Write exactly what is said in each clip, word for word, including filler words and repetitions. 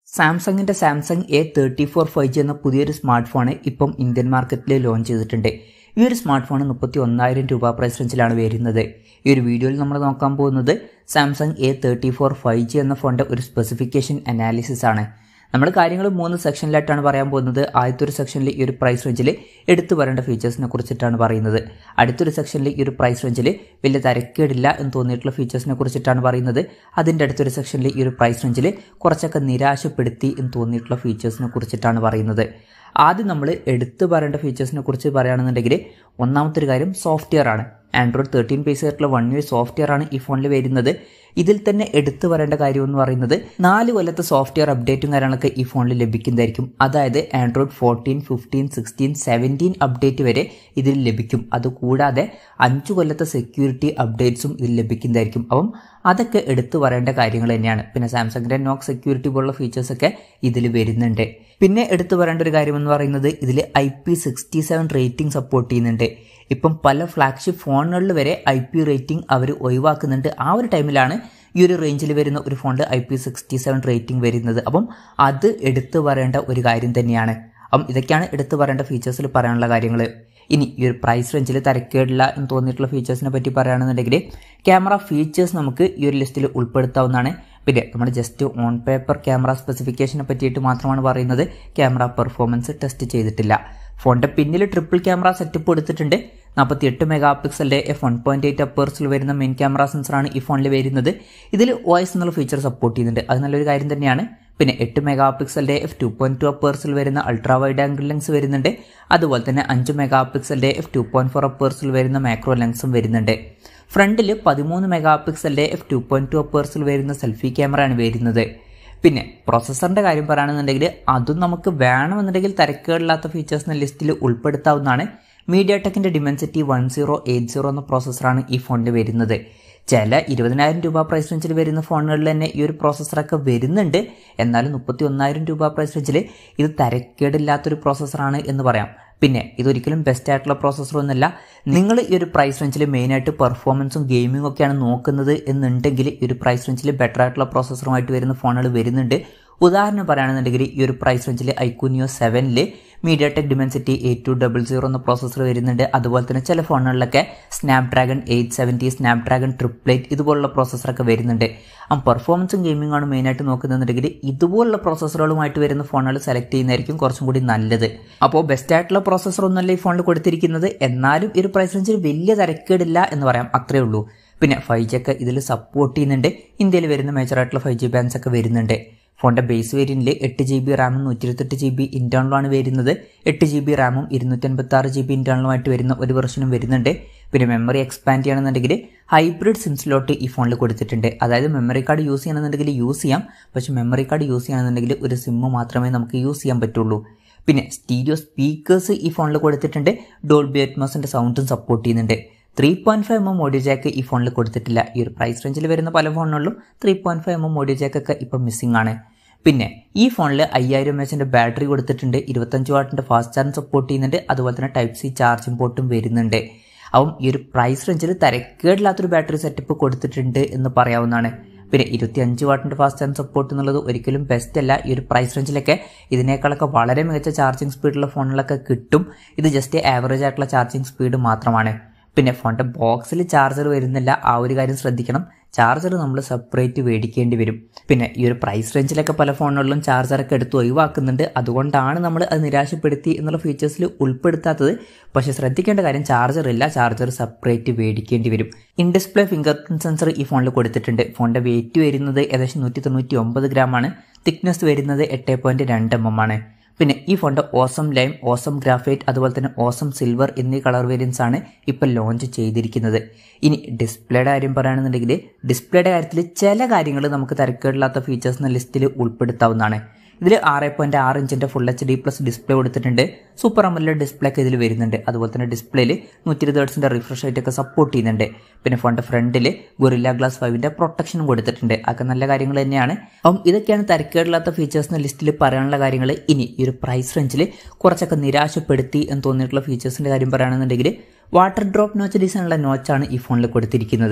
സാംസങ്ങിന്റെ Samsung A thirty four five G എന്ന പുതിയൊരു സ്മാർട്ട് ഫോൺ ഇപ്പം ഇന്ത്യൻ മാർക്കറ്റിൽ ലോഞ്ച് ചെയ്തിട്ടുണ്ട്. ഈ ഒരു സ്മാർട്ട് ഫോൺ മുപ്പത്തി ഒന്നായിരം രൂപ പ്രൈസ് റേഞ്ചിലാണ് വരുന്നത്. ഈ ഒരു വീഡിയോയിൽ നമ്മൾ നോക്കാൻ പോകുന്നത് Samsung A thirty four five G എന്ന ഫോണിന്റെ ഒരു സ്പെസിഫിക്കേഷൻ അനാലിസിസ് ആണ്. നമ്മൾ കാര്യങ്ങൾ മൂന്ന് സെക്ഷനിലായിട്ടാണ് പറയാൻ പോകുന്നത്. ആദ്യത്തെ ഒരു സെക്ഷനിൽ ഈ ഒരു പ്രൈസ് റേഞ്ചിൽ എടുത്തു വരേണ്ട ഫീച്ചേഴ്സിനെ കുറിച്ചിട്ടാണ് പറയുന്നത്. അടുത്തൊരു സെക്ഷനിൽ ഈ ഒരു പ്രൈസ് റേഞ്ചിൽ വലിയ തരക്കേടില്ല എന്ന് തോന്നിയിട്ടുള്ള ഫീച്ചേഴ്സിനെ കുറിച്ചിട്ടാണ് പറയുന്നത്. അതിൻ്റെ അടുത്തൊരു സെക്ഷനിൽ ഈ ഒരു പ്രൈസ് റേഞ്ചിൽ കുറച്ചൊക്കെ നിരാശപ്പെടുത്തി എന്ന് തോന്നിയിട്ടുള്ള ഫീച്ചേഴ്സിനെ കുറിച്ചിട്ടാണ് പറയുന്നത്. ആദ്യം നമ്മൾ എടുത്തു പറയേണ്ട ഫീച്ചേഴ്സിനെ കുറിച്ച് പറയുകയാണെന്നുണ്ടെങ്കിൽ ഒന്നാമത്തെ ഒരു കാര്യം സോഫ്റ്റ്വെയർ ആണ്. ആൻഡ്രോയിഡ് തേർട്ടീൻ ബേസ് ആയിട്ടുള്ള വൺ ഇയർ സോഫ്റ്റ്വെയർ ആണ് ഈ ഫോണിൽ വരുന്നത്. ഇതിൽ തന്നെ എടുത്തു പറയേണ്ട കാര്യം എന്ന് പറയുന്നത് നാല് കൊല്ലത്തെ സോഫ്റ്റ്വെയർ അപ്ഡേറ്റും കാര്യങ്ങളൊക്കെ ഈ ഫോണിൽ ലഭിക്കുന്നതായിരിക്കും. അതായത് Android fourteen fifteen sixteen seventeen update വരെ ഇതിൽ ലഭിക്കും. അതുകൂടാതെ അഞ്ചു കൊല്ലത്തെ സെക്യൂരിറ്റി അപ്ഡേറ്റ്സും ഇതിൽ ലഭിക്കുന്നതായിരിക്കും. അപ്പം അതൊക്കെ എടുത്തു പറയേണ്ട കാര്യങ്ങൾ തന്നെയാണ്. പിന്നെ സാംസങ്ങിന്റെ നോക്ക് സെക്യൂരിറ്റി പോലുള്ള ഫീച്ചേഴ്സൊക്കെ ഇതിൽ വരുന്നുണ്ട്. പിന്നെ എടുത്തു പറയേണ്ട ഒരു കാര്യം എന്ന് പറയുന്നത് ഇതിൽ I P sixty seven rating support ചെയ്യുന്നുണ്ട്. ഇപ്പം പല ഫ്ലാഗ്ഷിപ്പ് ഫോണുകളിൽ വരെ ഐ പി റേറ്റിംഗ് അവർ ഒഴിവാക്കുന്നുണ്ട്. ആ ഒരു ടൈമിലാണ് ഈ ഒരു റേഞ്ചിൽ വരുന്ന ഒരു ഫോണിൽ I P sixty seven rating വരുന്നത്. അപ്പം അത് എടുത്തു പറയേണ്ട ഒരു കാര്യം തന്നെയാണ്. അപ്പം ഇതൊക്കെയാണ് എടുത്തു പറയേണ്ട ഫീച്ചേഴ്സിൽ പറയാനുള്ള കാര്യങ്ങൾ. ഇനി ഈ ഒരു പ്രൈസ് റേഞ്ചിൽ തരക്കേടില്ല എന്ന് തോന്നിയിട്ടുള്ള ഫീച്ചേഴ്സിനെ പറ്റി പറയുകയാണെന്നുണ്ടെങ്കിൽ ക്യാമറ ഫീച്ചേഴ്സ് നമുക്ക് ഈ ഒരു ലിസ്റ്റിൽ ഉൾപ്പെടുത്താവുന്നതാണ്. പിന്നെ നമ്മൾ ജസ്റ്റ് ഓൺ പേപ്പർ ക്യാമറ സ്പെസിഫിക്കേഷനെ പറ്റിയിട്ട് മാത്രമാണ് പറയുന്നത്. ക്യാമറ പെർഫോമൻസ് ടെസ്റ്റ് ചെയ്തിട്ടില്ല. ഫോണിന്റെ പിന്നിൽ ട്രിപ്പിൾ ക്യാമറ സെറ്റപ്പ് കൊടുത്തിട്ടുണ്ട്. നാൽപ്പത്തി എട്ട് മെഗാ പിക്സലിന്റെ എഫ് വൺ പോയിന്റ് എയ്റ്റ് അപ്പേഴ്സിൽ വരുന്ന മെയിൻ ക്യാമറ സെൻസറാണ് ഈ ഫോണിൽ വരുന്നത്. ഇതിൽ ഒ എസ് എന്നുള്ള ഫീച്ചർ സപ്പോർട്ട് ചെയ്യുന്നുണ്ട്. അത് നല്ലൊരു കാര്യം തന്നെയാണ്. പിന്നെ എട്ട് മെഗാ പിക്സലിന്റെ എഫ് ടു പോയിന്റ് ടു അപ്പേഴ്സിൽ വരുന്ന അൾട്രാ വൈഡ് ആംഗിൾ ലെൻസ് വരുന്നുണ്ട്. അതുപോലെ തന്നെ അഞ്ച് മെഗാ പിക്സലിന്റെ എഫ് ടു പോയിന്റ് ഫോർ അപ്പേഴ്സിൽ വരുന്ന മാക്രോ ലെൻസും വരുന്നുണ്ട്. ഫ്രണ്ടിൽ പതിമൂന്ന് മെഗാ പിക്സലിന്റെ എഫ് ടു പോയിന്റ് ടു അപ്പേഴ്സിൽ വരുന്ന സെൽഫി ക്യാമറയാണ് വരുന്നത്. പിന്നെ പ്രോസസ്സറിന്റെ കാര്യം പറയുകയാണെന്നുണ്ടെങ്കിൽ അതും നമുക്ക് വേണമെന്നുണ്ടെങ്കിൽ തരക്കേടില്ലാത്ത ഫീച്ചേഴ്സിന്റെ ലിസ്റ്റിൽ ഉൾപ്പെടുത്താവുന്നതാണ്. മീഡിയാടെക്കിന്റെ Dimensity one zero eight zero എന്ന പ്രോസസ്സറാണ് ഈ ഫോണിൽ വരുന്നത്. ചില ഇരുപതിനായിരം രൂപ പ്രൈസ് റേഞ്ചിൽ വരുന്ന ഫോണുകളിൽ തന്നെ ഈ ഒരു പ്രോസസ്സറൊക്കെ വരുന്നുണ്ട്. എന്നാലും മുപ്പത്തി ഒന്നായിരം രൂപ പ്രൈസ് റേഞ്ചിൽ ഇത് തരക്കേടില്ലാത്തൊരു പ്രോസസ്സറാണ് എന്ന് പറയാം. പിന്നെ ഇതൊരിക്കലും ബെസ്റ്റ് ആയിട്ടുള്ള പ്രോസസ്സറൊന്നുമല്ല. നിങ്ങൾ ഈ ഒരു പ്രൈസ് റേഞ്ചിൽ മെയിനായിട്ട് പെർഫോമൻസും ഗെയിമിംഗ് ഒക്കെയാണ് നോക്കുന്നത് എന്നുണ്ടെങ്കിൽ ഈ ഒരു പ്രൈസ് റേഞ്ചിൽ ബെറ്റർ ആയിട്ടുള്ള പ്രോസസ്സറുമായിട്ട് വരുന്ന ഫോണുകൾ വരുന്നുണ്ട്. ഉദാഹരണം പറയുകയാണെന്നുണ്ടെങ്കിൽ ഈ ഒരു പ്രൈസ് റേഞ്ചിൽ ഐക്യൂനിയോ സെവനിൽ MediaTek Dimensity eight two double zero എന്ന പ്രോസസ്സർ വരുന്നുണ്ട്. അതുപോലെ തന്നെ ചില ഫോണുകളിലൊക്കെ Snapdragon eight seventy Snapdragon triple eight ഇതുപോലുള്ള പ്രോസസ്സറൊക്കെ വരുന്നുണ്ട്. ആ പെർഫോമൻസും ഗെയിമിംഗ് ആണ് മെയിനായിട്ട് നോക്കുന്നുണ്ടെങ്കിൽ ഇതുപോലുള്ള പ്രോസസ്സറുകളുമായിട്ട് വരുന്ന ഫോണുകൾ സെലക്ട് ചെയ്യുന്നതായിരിക്കും കുറച്ചും കൂടി നല്ലത്. അപ്പോൾ ബെസ്റ്റ് ആയിട്ടുള്ള പ്രോസസ്സർ ഒന്നല്ല ഈ ഫോണിൽ കൊടുത്തിരിക്കുന്നത്. എന്നാലും ഈ ഒരു പ്രൈസ് റേഞ്ചിൽ വലിയ തരക്കേടില്ല എന്ന് പറയാം. അത്രേ ഉള്ളൂ. പിന്നെ ഫൈവ് ജി ഒക്കെ ഇതിൽ സപ്പോർട്ട് ചെയ്യുന്നുണ്ട്. ഇന്ത്യയിൽ വരുന്ന മേജറായിട്ടുള്ള ഫൈവ് ജി ബാൻഡ്സ് ഒക്കെ വരുന്നുണ്ട്. ഫോണിന്റെ ബേസ് വേരിയന്റിൽ എട്ട് ജി ബി റാമും നൂറ്റി ഇരുപത്തെട്ട് ജി ബി ഇന്റേണലുമാണ് വരുന്നത്. എട്ട് ജി ബി റാമും ഇരുന്നൂറ്റി അൻപത്തി ആറ് ജി ബി ഇന്റേണലുമായിട്ട് വരുന്ന ഒരു വെർഷനും വരുന്നുണ്ട്. പിന്നെ മെമ്മറി എക്സ്പാൻഡ് ചെയ്യണമെന്നുണ്ടെങ്കിൽ ഹൈബ്രിഡ് സിം സ്ലോട്ട് ഈ ഫോണിൽ കൊടുത്തിട്ടുണ്ട്. അതായത് മെമ്മറി കാർഡ് യൂസ് ചെയ്യണമെന്നുണ്ടെങ്കിൽ യൂസ് ചെയ്യാം. പക്ഷേ മെമ്മറി കാർഡ് യൂസ് ചെയ്യണമെന്നുണ്ടെങ്കിൽ ഒരു സിമ്മ് മാത്രമേ നമുക്ക് യൂസ് ചെയ്യാൻ പറ്റുള്ളൂ. പിന്നെ സ്റ്റീരിയോ സ്പീക്കേഴ്സ് ഈ ഫോണിൽ കൊടുത്തിട്ടുണ്ട്. ഡോൾബി അറ്റ്മോസിന്റെ സൗണ്ടും സപ്പോർട്ട് ചെയ്യുന്നുണ്ട്. Three point five M M audio jack ഈ ഫോണിൽ കൊടുത്തിട്ടില്ല. ഈ ഒരു പ്രൈസ് റേഞ്ചിൽ വരുന്ന പല ഫോണുകളിലും three point five M M audio ജാക്കൊക്കെ ഇപ്പം മിസ്സിംഗ് ആണ്. പിന്നെ ഈ ഫോണിൽ അയ്യായിരം എം എച്ചിന്റെ ബാറ്ററി കൊടുത്തിട്ടുണ്ട്. ഇരുപത്തഞ്ച് വാട്ടിന്റെ ഫാസ്റ്റ് ചാർജ് സപ്പോർട്ട് ചെയ്യുന്നുണ്ട്. അതുപോലെ തന്നെ ടൈപ്പ് സി ചാർജിംഗ് പോർട്ടും വരുന്നുണ്ട്. അപ്പം ഈ ഒരു പ്രൈസ് റേഞ്ചിൽ തരക്കേടില്ലാത്തൊരു ബാറ്ററി സെറ്റപ്പ് കൊടുത്തിട്ടുണ്ട് എന്ന് പറയാവുന്നതാണ്. പിന്നെ ഇരുപത്തി അഞ്ച് വാട്ടിന്റെ ഫാസ്റ്റ് ചാർജ് സപ്പോർട്ട് എന്നുള്ളത് ഒരിക്കലും ബെസ്റ്റ് അല്ല. ഈ ഒരു പ്രൈസ് റേഞ്ചിലൊക്കെ ഇതിനേക്കാളൊക്കെ വളരെ മികച്ച ചാർജിങ് സ്പീഡുള്ള ഫോണുകളൊക്കെ കിട്ടും. ഇത് ജസ്റ്റ് ആവറേജ് ആയിട്ടുള്ള ചാർജിങ് സ്പീഡ് മാത്രമാണ്. പിന്നെ ഫോണിന്റെ ബോക്സിൽ ചാർജർ വരുന്നില്ല. ആ ഒരു കാര്യം ശ്രദ്ധിക്കണം. ചാർജർ നമ്മൾ സെപ്പറേറ്റ് മേടിക്കേണ്ടി വരും. പിന്നെ ഈ ഒരു പ്രൈസ് റേഞ്ചിലൊക്കെ പല ഫോണുകളിലും ചാർജറൊക്കെ എടുത്ത് ഒഴിവാക്കുന്നുണ്ട്. അതുകൊണ്ടാണ് നമ്മൾ അത് നിരാശപ്പെടുത്തി എന്നുള്ള ഫീച്ചേഴ്സിൽ ഉൾപ്പെടുത്താത്തത്. പക്ഷേ ശ്രദ്ധിക്കേണ്ട കാര്യം ചാർജർ ഇല്ല. ചാർജർ സെപ്പറേറ്റ് മേടിക്കേണ്ടി വരും. In display fingerprint sensor ഈ ഫോണിൽ കൊടുത്തിട്ടുണ്ട്. ഫോണിന്റെ വെയിറ്റ് വരുന്നത് ഏകദേശം നൂറ്റി തൊണ്ണൂറ്റി ഒമ്പത് ഗ്രാം ആണ്. തിക്നെസ് വരുന്നത് എട്ട് പോയിന്റ് രണ്ട് എം എം ആണ്. പിന്നെ ഈ ഫോണിന്റെ ഓസം ലൈം, ഓസം ഗ്രാഫൈറ്റ്, അതുപോലെ തന്നെ ഓസം സിൽവർ എന്നീ കളർ വേരിയൻസ് ആണ് ഇപ്പം ലോഞ്ച് ചെയ്തിരിക്കുന്നത്. ഇനി ഡിസ്പ്ലേയുടെ കാര്യം പറയുകയാണെന്നുണ്ടെങ്കിൽ ഡിസ്പ്ലേയുടെ കാര്യത്തിൽ ചില കാര്യങ്ങൾ നമുക്ക് തരക്കേടില്ലാത്ത ഫീച്ചേഴ്സ് എന്ന ലിസ്റ്റിൽ ഉൾപ്പെടുത്താവുന്നതാണ്. ഇതിൽ ആറ് പോയിന്റ് ആറ് ഇഞ്ചിന്റെ full H D plus display കൊടുത്തിട്ടുണ്ട്. സൂപ്പർ അമോലെഡ് ഡിസ്പ്ലേ ഒക്കെ ഇതിൽ വരുന്നുണ്ട്. അതുപോലെ തന്നെ ഡിസ്പ്ലേയിൽ നൂറ്റി ഇരുപത് ഹെർട്സിന്റെ റിഫ്രഷ് റേറ്റ് ഒക്കെ സപ്പോർട്ട് ചെയ്യുന്നുണ്ട്. പിന്നെ ഫോണിന്റെ ഫ്രണ്ടിൽ ഗൊറില്ല ഗ്ലാസ് ഫൈവിന്റെ പ്രൊട്ടക്ഷനും കൊടുത്തിട്ടുണ്ട്. അതൊക്കെ നല്ല കാര്യങ്ങൾ തന്നെയാണ്. അപ്പം ഇതൊക്കെയാണ് തരക്കേടില്ലാത്ത ഫീച്ചേഴ്സ് എന്ന ലിസ്റ്റിൽ പറയാനുള്ള കാര്യങ്ങൾ. ഇനി ഈ ഒരു പ്രൈസ് റേഞ്ചിൽ കുറച്ചൊക്കെ നിരാശപ്പെടുത്തി എന്ന് തോന്നിയിട്ടുള്ള ഫീച്ചേഴ്സിന്റെ കാര്യം പറയുകയാണെന്നുണ്ടെങ്കിൽ വാട്ടർ ഡ്രോപ്പ് നോച്ച് ഡിസൈനുള്ള നോച്ചാണ് ഈ ഫോണിൽ കൊടുത്തിരിക്കുന്നത്.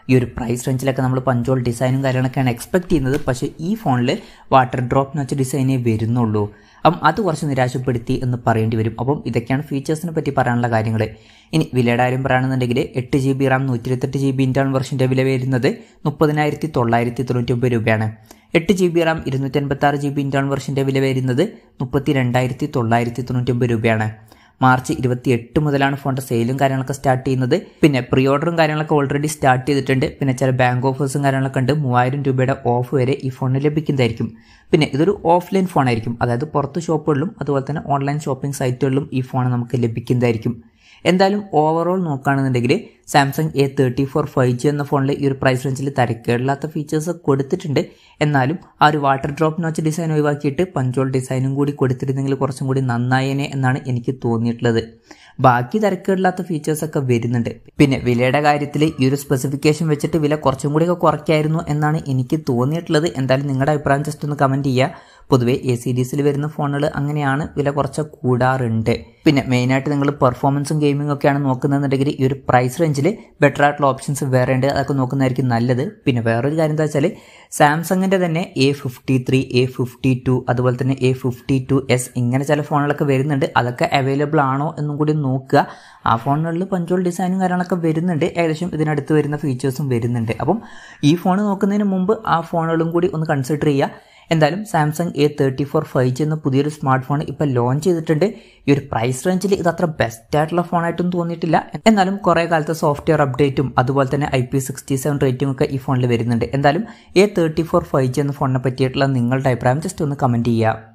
ഈ ഒരു പ്രൈസ് റേഞ്ചിലൊക്കെ നമ്മൾ പഞ്ചോൾ ഡിസൈനും കാര്യങ്ങളൊക്കെയാണ് എക്സ്പെക്ട് ചെയ്യുന്നത്. പക്ഷേ ഈ ഫോണിൽ വാട്ടർ ഡ്രോപ്പ് നോച്ച് ഡിസൈനേ വരുന്നുള്ളൂ. അപ്പം അത് കുറച്ച് നിരാശപ്പെടുത്തി എന്ന് പറയേണ്ടി വരും. അപ്പം ഇതൊക്കെയാണ് ഫീച്ചേഴ്സിനെ പറ്റി പറയാനുള്ള കാര്യങ്ങൾ. ഇനി വിലയുടെ കാര്യം പറയുകയാണെന്നുണ്ടെങ്കിൽ എട്ട് ജി ബി റാം നൂറ്റി ഇരുപത്തെട്ട് ജി ബി ഇൻറ്റേർണൽ വെർഷൻ്റെ വില വരുന്നത് മുപ്പതിനായിരത്തി തൊള്ളായിരത്തി തൊണ്ണൂറ്റി ഒമ്പത് രൂപയാണ്. എട്ട് ജി ബി റാം ഇരുന്നൂറ്റി അൻപത്തി ആറ് ജി ബി ഇൻറ്റേർണൽ വെർഷൻ്റെ വില വരുന്നത് മുപ്പത്തി രണ്ടായിരത്തി തൊള്ളായിരത്തി തൊണ്ണൂറ്റി ഒമ്പത് രൂപയാണ്. മാർച്ച് ഇരുപത്തി എട്ട് മുതലാണ് ഫോണിൻ്റെ സെയിലും കാര്യങ്ങളൊക്കെ സ്റ്റാർട്ട് ചെയ്യുന്നത്. പിന്നെ പ്രീ ഓർഡറും കാര്യങ്ങളൊക്കെ ഓൾറെഡി സ്റ്റാർട്ട് ചെയ്തിട്ടുണ്ട്. പിന്നെ ചില ബാങ്ക് ഓഫേഴ്സും കാര്യങ്ങളൊക്കെ ഉണ്ട്. മൂവായിരം രൂപയുടെ ഓഫ് വരെ ഈ ഫോണിന് ലഭിക്കുന്നതായിരിക്കും. പിന്നെ ഇതൊരു ഓഫ്ലൈൻ ഫോണായിരിക്കും, അതായത് പുറത്ത് ഷോപ്പുകളിലും അതുപോലെ തന്നെ ഓൺലൈൻ ഷോപ്പിംഗ് സൈറ്റുകളിലും ഈ ഫോൺ നമുക്ക് ലഭിക്കുന്നതായിരിക്കും. എന്തായാലും ഓവറോൾ നോക്കുകയാണെന്നുണ്ടെങ്കിൽ Samsung A thirty four five G എന്ന ഫോണിൽ ഈ ഒരു പ്രൈസ് റേഞ്ചിൽ തരക്കേടില്ലാത്ത ഫീച്ചേഴ്സ് കൊടുത്തിട്ടുണ്ട്. എന്നാലും ആ ഒരു വാട്ടർ ഡ്രോപ്പ് നോച്ച് ഡിസൈൻ ഒഴിവാക്കിയിട്ട് പഞ്ചോൾ ഡിസൈനും കൂടി കൊടുത്തിരുന്നെങ്കിൽ കുറച്ചും കൂടി നന്നായേനെ എന്നാണ് എനിക്ക് തോന്നിയിട്ടുള്ളത്. ബാക്കി തരക്കേടില്ലാത്ത ഫീച്ചേഴ്സൊക്കെ വരുന്നുണ്ട്. പിന്നെ വിലയുടെ കാര്യത്തിൽ ഈ ഒരു സ്പെസിഫിക്കേഷൻ വെച്ചിട്ട് വില കുറച്ചും കൂടിയൊക്കെ കുറയ്ക്കായിരുന്നു എന്നാണ് എനിക്ക് തോന്നിയിട്ടുള്ളത്. എന്തായാലും നിങ്ങളുടെ അഭിപ്രായം ജസ്റ്റ് ഒന്ന് കമൻറ്റ് ചെയ്യുക. പൊതുവെ എ സീരീസിൽ വരുന്ന ഫോണുകൾ അങ്ങനെയാണ്, വില കുറച്ച് കൂടാറുണ്ട്. പിന്നെ മെയിനായിട്ട് നിങ്ങൾ പെർഫോമൻസും ഗെയിമിംഗ് ഒക്കെയാണ് നോക്കുന്നതെന്നുണ്ടെങ്കിൽ ഈ ഒരു പ്രൈസ് റേഞ്ചിൽ ബെറ്റർ ആയിട്ടുള്ള ഓപ്ഷൻസ് വേറെ ഉണ്ട്, അതൊക്കെ നോക്കുന്നതായിരിക്കും നല്ലത്. പിന്നെ വേറൊരു കാര്യം എന്താ വെച്ചാൽ സാംസങ്ങിൻ്റെ തന്നെ A fifty three A fifty two അതുപോലെ തന്നെ എ ഫിഫ്റ്റി ടു എസ് ഇങ്ങനെ ചില ഫോണുകളൊക്കെ വരുന്നുണ്ട്. അതൊക്കെ അവൈലബിൾ ആണോ എന്നും കൂടി നോക്കുക. ആ ഫോണുകളിൽ പഞ്ചോൾ ഡിസൈനും കാര്യങ്ങളൊക്കെ വരുന്നുണ്ട്. ഏകദേശം ഇതിനടുത്ത് വരുന്ന ഫീച്ചേഴ്സും വരുന്നുണ്ട്. അപ്പം ഈ ഫോൺ നോക്കുന്നതിന് മുമ്പ് ആ ഫോണുകളും കൂടി ഒന്ന് കൺസിഡർ ചെയ്യുക. എന്തായാലും Samsung A thirty four five G എന്ന പുതിയൊരു സ്മാർട്ട് ഫോൺ ഇപ്പോൾ ലോഞ്ച് ചെയ്തിട്ടുണ്ട്. ഈ ഒരു പ്രൈസ് റേഞ്ചിൽ ഇത് അത്ര ബെസ്റ്റ് ആയിട്ടുള്ള ഫോണായിട്ടും തോന്നിയിട്ടില്ല. എന്നാലും കുറേ കാലത്തെ സോഫ്റ്റ്വെയർ അപ്ഡേറ്റും അതുപോലെ തന്നെ I P sixty seven rating ഒക്കെ ഈ ഫോണിൽ വരുന്നുണ്ട്. എന്തായാലും A thirty four five G എന്ന ഫോണിനെ പറ്റിയിട്ടുള്ള നിങ്ങളുടെ അഭിപ്രായം ജസ്റ്റ് ഒന്ന് കമൻറ്റ് ചെയ്യുക.